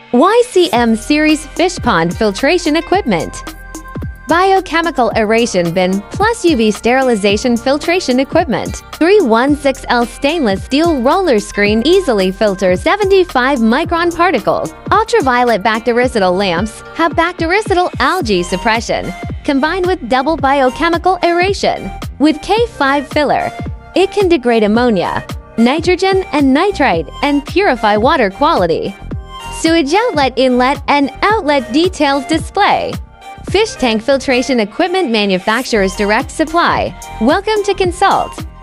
YCM Series Fish Pond Filtration Equipment. Biochemical Aeration Bin plus UV Sterilization Filtration Equipment. 316L Stainless Steel Roller Screen easily filters 75 micron particles. Ultraviolet bactericidal lamps have bactericidal algae suppression, combined with double biochemical aeration. With K5 filler, it can degrade ammonia, nitrogen, and nitrite and purify water quality. Sewage outlet inlet and outlet details display. Fish tank filtration equipment manufacturer's direct supply. Welcome to consult.